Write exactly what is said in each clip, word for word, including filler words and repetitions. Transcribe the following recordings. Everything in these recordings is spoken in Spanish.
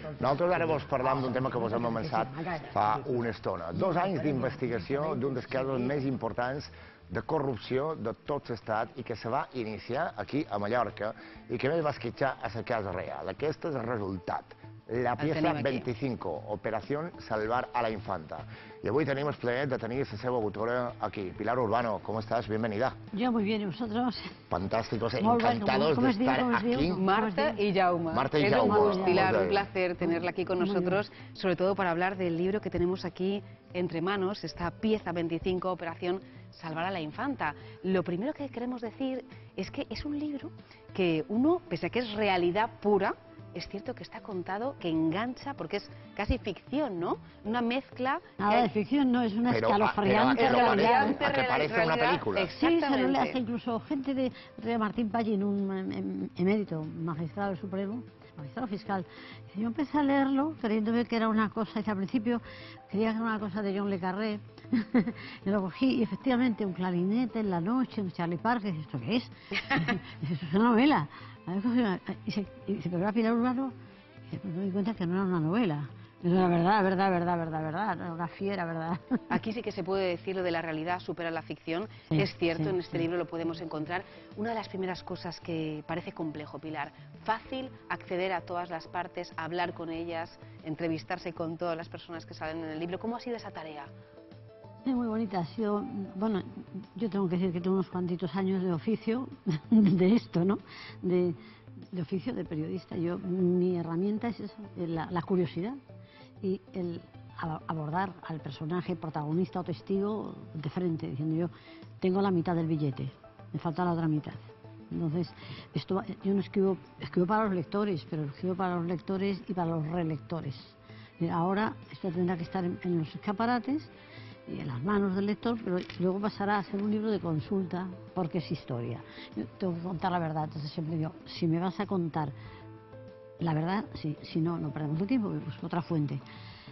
Nosaltres ara vols parlar d'un tema que vos hem començat fa una estona. Dos anys d'investigació d'un dels casos més importants de corrupció de tot l'estat i que se va iniciar aquí a Mallorca i que més va esquitxar a la casa real. Aquest és el resultat. La pieza veinticinco, Operación Salvar a la Infanta. Y hoy tenemos el placer de tener a la seva autora aquí. Pilar Urbano, ¿cómo estás? Bienvenida. Yo muy bien, ¿y vosotros? Fantásticos, encantados de estar aquí. Marta y Jaume. Marta y Jaume. Pilar, un placer tenerla aquí con nosotros, sobre todo para hablar del libro que tenemos aquí entre manos, esta pieza veinticinco, Operación Salvar a la Infanta. Lo primero que queremos decir es que es un libro que uno, pese a que es realidad pura, es cierto que está contado, que engancha, porque es casi ficción, ¿no? Una mezcla... Nada hay... de ficción, no, es una pero, escalofriante pero, realidad. A que parece una película. Sí, se lo hace incluso gente de, de Martín Pallín, un emérito, magistrado del Supremo, magistrado fiscal. Yo empecé a leerlo creyéndome que era una cosa, y al principio creía que era una cosa de John le Carré. Y lo cogí y efectivamente un clarinete en la noche, un Charlie Parker, ¿esto qué es? Eso es una novela. Y se, y se pegó a Pilar Urbano y me di cuenta que no era una novela. Era verdad, verdad, verdad, verdad, verdad, era una fiera, verdad. Aquí sí que se puede decir lo de la realidad supera la ficción. Sí, es cierto, sí, en este sí. libro lo podemos encontrar. Una de las primeras cosas que parece complejo, Pilar, fácil acceder a todas las partes, hablar con ellas, entrevistarse con todas las personas que salen en el libro. ¿Cómo ha sido esa tarea? Es muy bonita, ha sido, bueno, yo tengo que decir que tengo unos cuantitos años de oficio de esto, ¿no? De, de oficio de periodista. Yo, mi herramienta es eso, la, la curiosidad y el abordar al personaje protagonista o testigo de frente, diciendo yo, tengo la mitad del billete, me falta la otra mitad. Entonces, esto, yo no escribo, escribo para los lectores, pero escribo para los lectores y para los relectores. Y ahora esto tendrá que estar en, en los escaparates y en las manos del lector, pero luego pasará a ser un libro de consulta, porque es historia. Yo tengo que contar la verdad, entonces siempre digo, si me vas a contar la verdad, sí, si no, no perdemos el tiempo, pues otra fuente.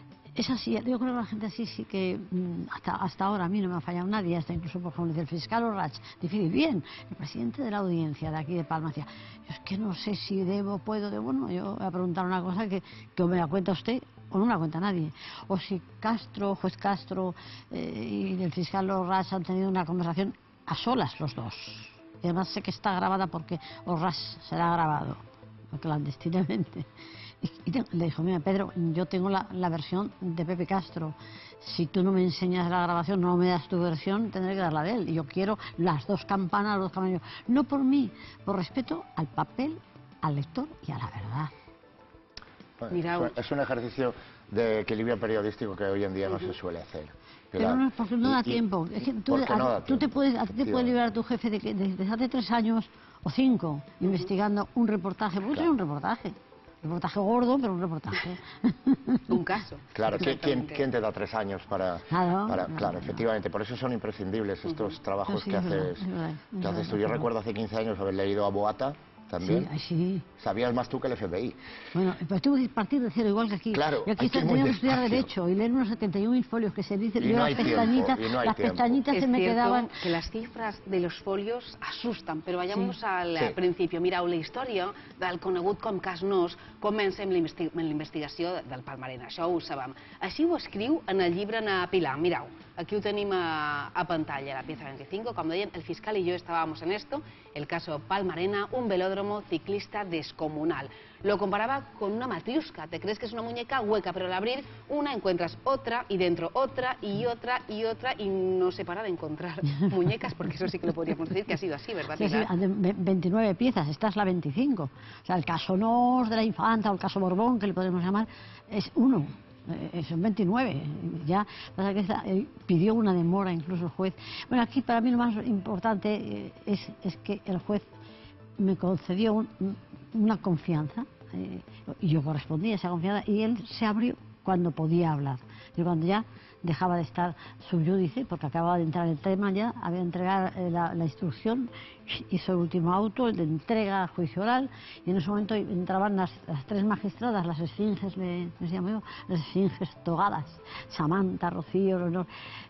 Es así, yo creo que la gente así sí que hasta, hasta ahora a mí no me ha fallado nadie, hasta incluso por ejemplo el fiscal Orrach, difícil, bien, el presidente de la audiencia de aquí de Palma decía, yo es que no sé si debo, puedo, de bueno, yo voy a preguntar una cosa que, que o me la cuenta usted o no me la cuenta nadie, o si Castro, juez Castro eh, y el fiscal Orrach han tenido una conversación a solas los dos, y además sé que está grabada porque Orrach será grabado clandestinamente. Y, y te, le dijo, mira Pedro, yo tengo la, la versión de Pepe Castro, si tú no me enseñas la grabación, no me das tu versión, tendré que darla de él, y yo quiero las dos campanas, los dos camellos, no por mí, por respeto al papel, al lector y a la verdad. Bueno, Mira, es un ejercicio de equilibrio periodístico que hoy en día no se suele hacer. Pero no, porque no da y, tiempo. Es que tú, ¿por qué no da a, tú te tiempo? puedes, a ti te puede liberar tu jefe de que desde hace tres años o cinco investigando un reportaje, porque claro. Es un reportaje. Reportaje gordo, pero un reportaje. Un caso. Claro, ¿quién, ¿quién te da tres años para...? Claro, para, claro, claro efectivamente, por eso son imprescindibles estos uh-huh. trabajos sí, que, haces, verdad, es verdad, es que haces tú. Yo verdad. recuerdo hace quince años haber leído a Boata, también. Sí, sí. Sabías más tú que el F B I. Bueno, pues tuve que partir de cero, igual que aquí. Claro, y aquí tengo que estudiar Derecho y leer unos setenta y un mil folios que se dicen, y yo no las pestañitas, tiempo, no las pestañitas es se me quedaban... que las cifras de los folios asustan, però vayamos sí. al sí. principi. Mireu, la història del conegut com Cas Nos comença amb la investigació del Palmarena, això ho sabem. Així ho escriu en el llibre na Pilar. Mireu, aquí ho tenim a, a pantalla, la pieza veinticinco. Como deien, el fiscal y yo estábamos en esto, el caso Palmarena, un velódromo ciclista descomunal. Lo comparaba con una matriusca. Te crees que es una muñeca hueca, pero al abrir una encuentras otra y dentro otra y otra y otra y no se para de encontrar muñecas, porque eso sí que lo podríamos decir que ha sido así, ¿verdad, Pilar? Sí, sí, veintinueve piezas, esta es la veinticinco. O sea, el caso Nos de la Infanta o el caso Borbón, que le podemos llamar, es uno. Eh, son veintinueve, ya pasa que esta, eh, pidió una demora incluso el juez. Bueno, aquí para mí lo más importante eh, es, es que el juez me concedió un, una confianza eh, y yo correspondí a esa confianza y él se abrió cuando podía hablar y cuando ya dejaba de estar subyúdice porque acababa de entrar el tema ya, había entregado eh, la, la instrucción, hizo el último auto, el de entrega a juicio oral y en ese momento entraban las, las tres magistradas, las esfinges, les, les llamo yo, las esfinges togadas, Samantha, Rocío, Leonor,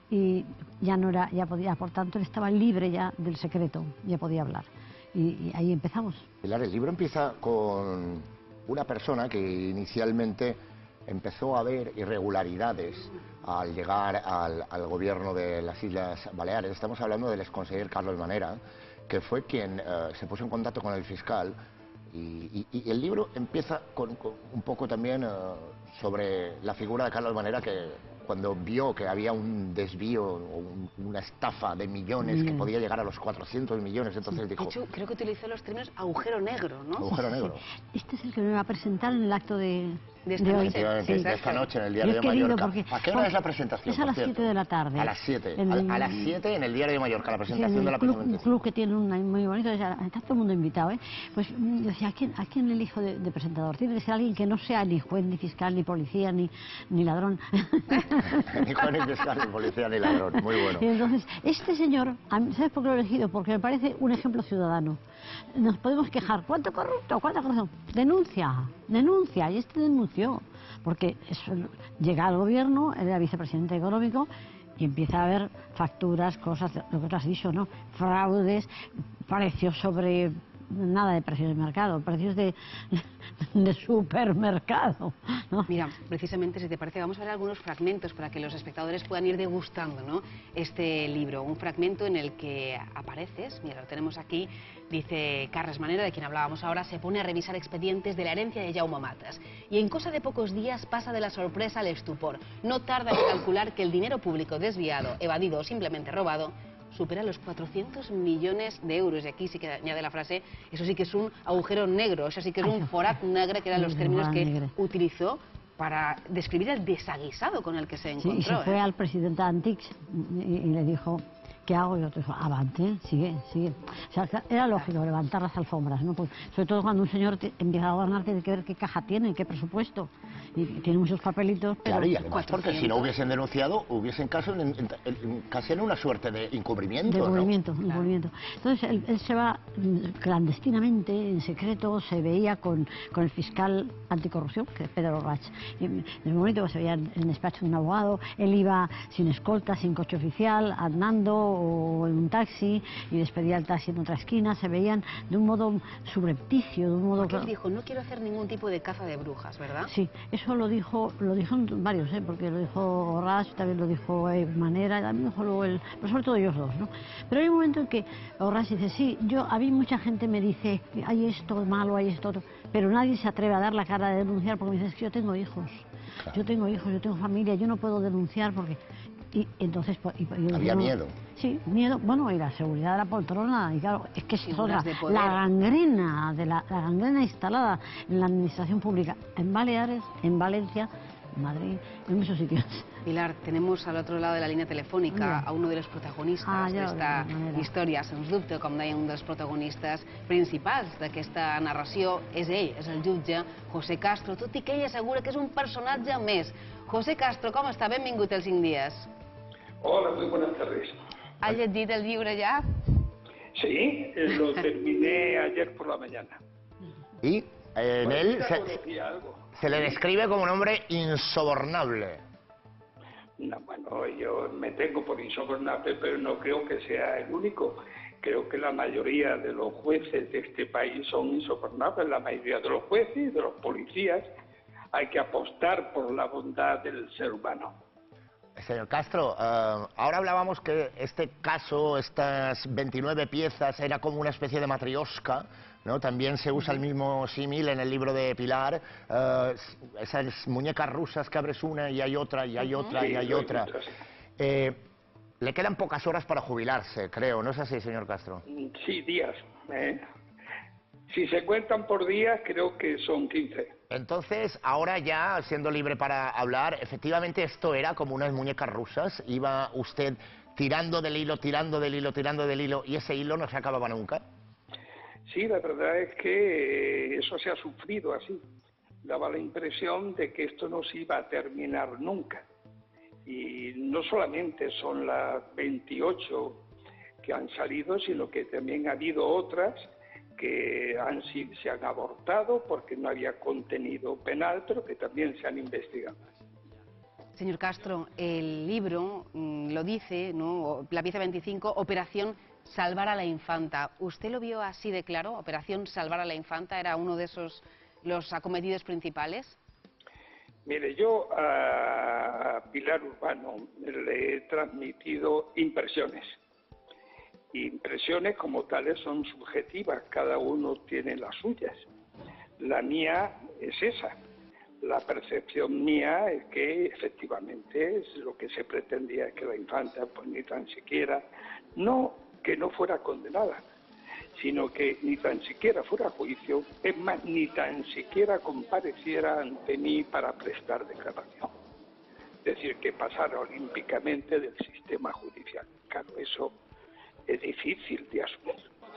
y ya no era, ya podía, por tanto él estaba libre ya del secreto, ya podía hablar y, y ahí empezamos. Pilar, el libro empieza con una persona que inicialmente empezó a ver irregularidades al llegar al, al gobierno de las Islas Baleares. Estamos hablando del exconseller Carlos Manera, que fue quien uh, se puso en contacto con el fiscal, y, y, y el libro empieza con, con un poco también uh, sobre la figura de Carlos Manera, que cuando vio que había un desvío o un, una estafa de millones que podía llegar a los cuatrocientos millones, entonces Sí, dijo... de hecho, creo que utilizó los términos agujero negro, ¿no? Agujero negro. Sí. Este es el que me va a presentar en el acto de, de esta de hoy. noche. Sí, Exacto. esta noche en el Diario Yo he de querido Mallorca. porque- ¿A qué hora porque es la presentación? es a por las cierto? siete de la tarde. A las siete. En A, el- a las siete en el Diario de Mallorca, la Sí, presentación en de el la club, presentación. un club que tiene un muy bonito, está todo el mundo invitado, ¿eh? Pues mm, yo decía, ¿a quién, ¿a quién elijo de, de presentador? Tiene que ser alguien que no sea ni juez, ni fiscal, ni policía, ni, ni ladrón. Ni juez, ni fiscal, ni policía, ni ladrón. Muy bueno. Y entonces, este señor, a mí, ¿sabes por qué lo he elegido? Porque me parece un ejemplo ciudadano. Nos podemos quejar, ¿cuánto corrupto? ¿Cuánta corrupción? Denuncia, denuncia, y este denunció. Porque eso, llega al gobierno, él era vicepresidente económico, y empieza a haber facturas, cosas, lo que tú has dicho, ¿no? Fraudes, precios sobre... Nada de precios de mercado, precios de, de supermercado, ¿no? Mira, precisamente, si te parece, vamos a ver algunos fragmentos para que los espectadores puedan ir degustando, ¿no?, este libro. Un fragmento en el que apareces, mira, lo tenemos aquí, dice Carles Manera, de quien hablábamos ahora, se pone a revisar expedientes de la herencia de Jaume Matas. Y en cosa de pocos días pasa de la sorpresa al estupor. No tarda en calcular que el dinero público desviado, evadido o simplemente robado supera los cuatrocientos millones de euros. Y aquí sí que añade la frase, eso sí que es un agujero negro, eso sí que es un forat negre, que eran los términos que utilizó para describir el desaguisado con el que se encontró. Sí, y se fue ¿eh? al presidente Antix y, y le dijo, ¿qué hago? Y otro dijo, avante, sigue, sigue. O sea, era lógico levantar las alfombras, ¿no? Pues, sobre todo cuando un señor te, empieza a gobernar, tiene que ver qué caja tiene, qué presupuesto. Y tiene muchos papelitos, pero... Claro, y además porque cuatrocientos. si no hubiesen denunciado, hubiesen caso en, en, en, casi en una suerte de encubrimiento, De ¿no? encubrimiento, Claro. encubrimiento. Entonces él, él se va mm, clandestinamente, en secreto, se veía con, con el fiscal anticorrupción, que es Pedro Rach. Y en el momento que se veía en el despacho de un abogado, él iba sin escolta, sin coche oficial, andando o en un taxi, y despedía el taxi en otra esquina. Se veían de un modo subrepticio, de un modo... Porque él dijo, no quiero hacer ningún tipo de caza de brujas, ¿verdad? Sí, eso lo dijo, lo dijo varios, ¿eh? Porque lo dijo Orras, también lo dijo eh, Manera, también lo dijo luego el, pero sobre todo ellos dos, ¿no? Pero hay un momento en que Orras dice, sí, yo, a mí mucha gente me dice, hay esto malo, hay esto otro, pero nadie se atreve a dar la cara de denunciar porque me dice, es que yo tengo hijos, Claro. yo tengo hijos, yo tengo familia, yo no puedo denunciar porque... Y entonces... pues, y- y- Había no- miedo. Sí, miedo, bueno, y la seguridad de la poltrona, y claro, es que es Figuras otra, de poder. la gangrena, de la, la gangrena instalada en la administración pública, en Baleares, en Valencia, en Madrid, en muchos sitios. Pilar, tenemos al otro lado de la línia telefònica Mira. a uno de los protagonistes Ah, ja, d'esta de manera. història. Sens dubte, com deia, un dels protagonistes principals d'aquesta narració és ell, és el jutge José Castro, tot i que ell assegura que és un personatge més. José Castro, com està? Benvingut als cinc dies. Hola, muy buenas tardes. Ha llegit el llibre ja? Sí, eh, lo terminé ayer por la mañana. Y eh, en él Ya se, conocía algo. se le describe como un hombre insobornable. No, bueno, yo me tengo por insobornable, pero no creo que sea el único. Creo que la mayoría de los jueces de este país son insobornables, la mayoría de los jueces y de los policías. Hay que apostar por la bondad del ser humano. Señor Castro, eh, ahora hablábamos que este caso, estas veintinueve piezas, era como una especie de matrioshka, ¿no? También se usa el mismo símil en el libro de Pilar, eh, esas muñecas rusas que abres una y hay otra, y hay otra, y Sí, hay lo he otra. visto, sí. Eh, le quedan pocas horas para jubilarse, creo, ¿no es así, señor Castro? Sí, días. ¿eh? Si se cuentan por días, creo que son quince. Entonces, ahora ya, siendo libre para hablar, efectivamente esto era como unas muñecas rusas. Iba usted tirando del hilo, tirando del hilo, tirando del hilo, y ese hilo no se acababa nunca. Sí, la verdad es que eh, eso se ha sufrido así. Daba la impresión de que esto no se iba a terminar nunca. Y no solamente son las veintiocho que han salido, sino que también ha habido otras que han, si- se han abortado porque no había contenido penal, pero que también se han investigado. Señor Castro, el libro mm, lo dice, ¿no? La pieza veinticinco, Operación Salvar a la Infanta. ¿Usted lo vio así de claro? ¿Operación Salvar a la Infanta era uno de esos los acometidos principales? Mire, yo a Pilar Urbano le he transmitido impresiones. Impresiones como tales son subjetivas, cada uno tiene las suyas. La mía es esa. La percepción mía es que efectivamente es lo que se pretendía, que la infanta pues ni tan siquiera, no que no fuera condenada, sino que ni tan siquiera fuera a juicio, es más, ni tan siquiera compareciera ante mí para prestar declaración. Es decir, que pasara olímpicamente del sistema judicial. Claro, eso es difícil de asumir.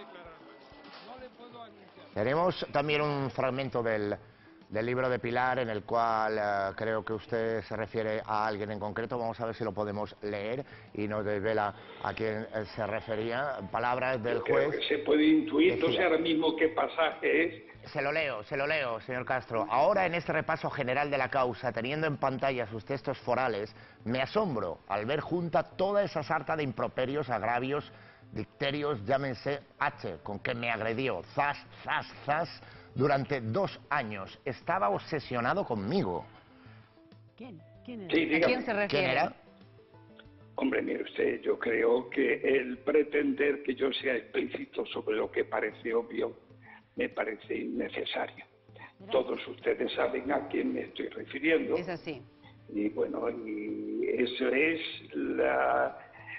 Tenemos también un fragmento del, del libro de Pilar en el cual uh, creo que usted se refiere a alguien en concreto. Vamos a ver si lo podemos leer y nos desvela a quién uh, se refería. Palabras del Yo creo juez. que se puede intuir, Decía, no sé ahora mismo qué pasaje es. Se lo leo, se lo leo, señor Castro. Ahora, en este repaso general de la causa, teniendo en pantalla sus textos forales, me asombro al ver junta toda esa sarta de improperios, agravios, dicterios, llámense H, con que me agredió, zas, zas, zas, durante dos años. Estaba obsesionado conmigo. ¿Quién? ¿Quién era? Sí, ¿A dígame. quién se refiere? ¿Quién era? Hombre, mire usted, yo creo que el pretender que yo sea explícito sobre lo que parece obvio me parece innecesario. Todos ustedes saben a quién me estoy refiriendo. Es así. Y bueno, y eso es la,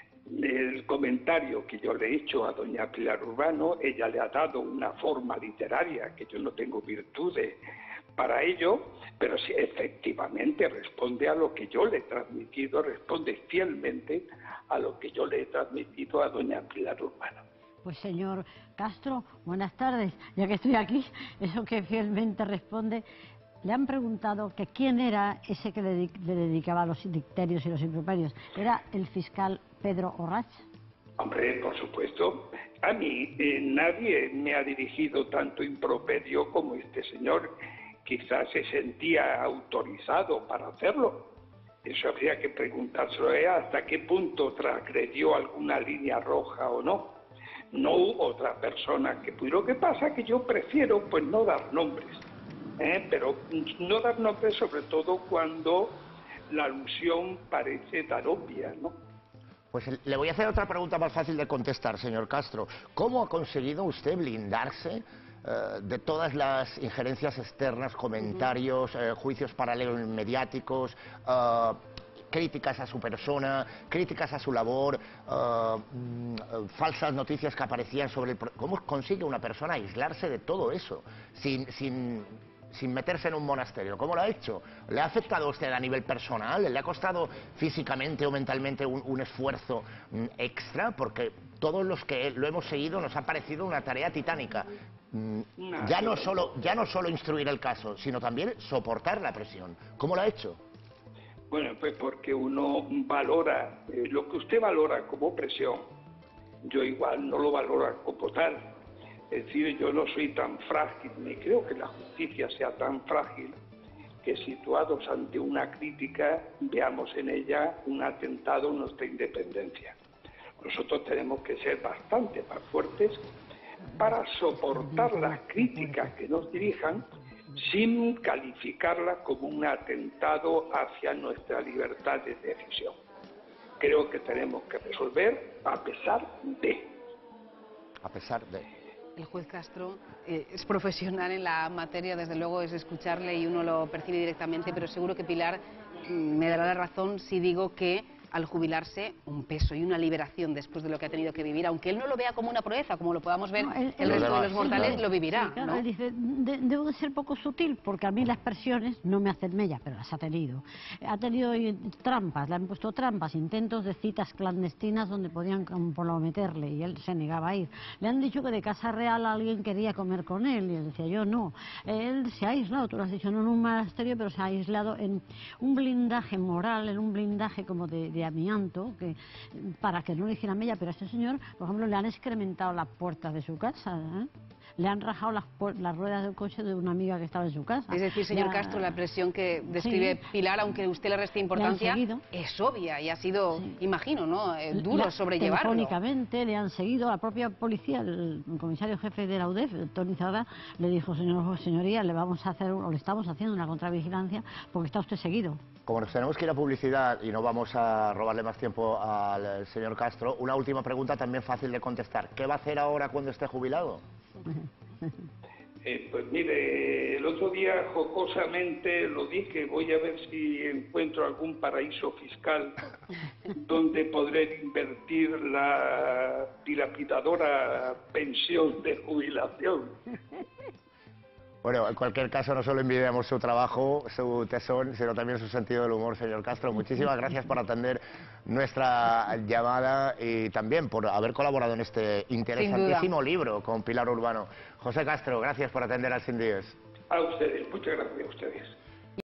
el comentario que yo le he hecho a doña Pilar Urbano. Ella le ha dado una forma literaria que yo no tengo virtudes para ello, pero sí, efectivamente responde a lo que yo le he transmitido, responde fielmente a lo que yo le he transmitido a doña Pilar Urbano. Pues señor Castro, buenas tardes. Ya que estoy aquí, eso que fielmente responde, le han preguntado que quién era ese que le, le dedicaba los dicterios y los improperios. ¿Era el fiscal Pedro Orrach? Hombre, por supuesto. A mí eh, nadie me ha dirigido tanto improperio como este señor. Quizás se sentía autorizado para hacerlo. Eso habría que preguntárselo ¿eh? hasta qué punto transgredió alguna línea roja o no. No hubo otra persona que pudiera. Lo que pasa es que yo prefiero pues no dar nombres, ¿eh? pero no dar nombres sobre todo cuando la alusión parece tan obvia, ¿no? Pues le voy a hacer otra pregunta más fácil de contestar, señor Castro. ¿Cómo ha conseguido usted blindarse eh, de todas las injerencias externas, comentarios, eh, juicios paralelos mediáticos, eh, críticas a su persona, críticas a su labor, uh, mm, falsas noticias que aparecían sobre el... ¿Cómo consigue una persona aislarse de todo eso sin, sin, sin meterse en un monasterio? ¿Cómo lo ha hecho? ¿Le ha afectado a usted a nivel personal? ¿Le ha costado físicamente o mentalmente un, un esfuerzo mm, extra? Porque todos los que lo hemos seguido nos ha parecido una tarea titánica. Mm, ya, no solo, ya no solo instruir el caso, sino también soportar la presión. ¿Cómo lo ha hecho? Bueno, pues porque uno valora, eh, lo que usted valora como presión, yo igual no lo valoro como tal. Es decir, yo no soy tan frágil, ni creo que la justicia sea tan frágil, que situados ante una crítica veamos en ella un atentado a nuestra independencia. Nosotros tenemos que ser bastante más fuertes para soportar las críticas que nos dirijan, sin calificarla como un atentado hacia nuestra libertad de decisión. Creo que tenemos que resolver a pesar de. A pesar de. El juez Castro eh, es profesional en la materia, desde luego es escucharle y uno lo percibe directamente, pero seguro que Pilar mm, me dará la razón si digo que al jubilarse un peso y una liberación después de lo que ha tenido que vivir, aunque él no lo vea como una proeza, como lo podamos ver No, él- el él- resto de los sí, mortales, claro. lo vivirá, Sí, claro, ¿no? él dice, "De- debo de ser poco sutil porque a mí las presiones no me hacen mella, pero las ha tenido. Ha tenido eh, trampas, le han puesto trampas, intentos de citas clandestinas donde podían comprometerle y él se negaba a ir. Le han dicho que de Casa Real alguien quería comer con él y él decía yo no. Él se ha aislado, tú lo has dicho, no en un monasterio, pero se ha aislado en un blindaje moral, en un blindaje como de, de amianto, que, para que no le hicieran mella, pero a este señor, por ejemplo, le han excrementado la puerta de su casa, ¿eh? le han rajado las, las ruedas del coche de una amiga que estaba en su casa. Es decir, señor Le Castro, ha- la presión que describe Sí. Pilar, aunque usted le reste importancia, seguido. es obvia y ha sido, Sí. imagino, ¿no? Eh, Le duro ha- sobrellevarlo. Telefónicamente le han seguido, la propia policía, el comisario jefe de la U D E F, Tony Zadá, le dijo, señor, señoría, le vamos a hacer, o le estamos haciendo una contravigilancia porque está usted seguido. Como nos tenemos que ir a publicidad y no vamos a robarle más tiempo al señor Castro, una última pregunta también fácil de contestar. ¿Qué va a hacer ahora cuando esté jubilado? Eh, pues mire, el otro día jocosamente lo dije, voy a ver si encuentro algún paraíso fiscal donde podré invertir la dilapidadora pensión de jubilación. Bueno, en cualquier caso, no solo envidiamos su trabajo, su tesón, sino también su sentido del humor, señor Castro. Muchísimas gracias por atender nuestra llamada y también por haber colaborado en este interesantísimo libro con Pilar Urbano. José Castro, gracias por atender al Sin Diez. A ustedes, muchas gracias a ustedes.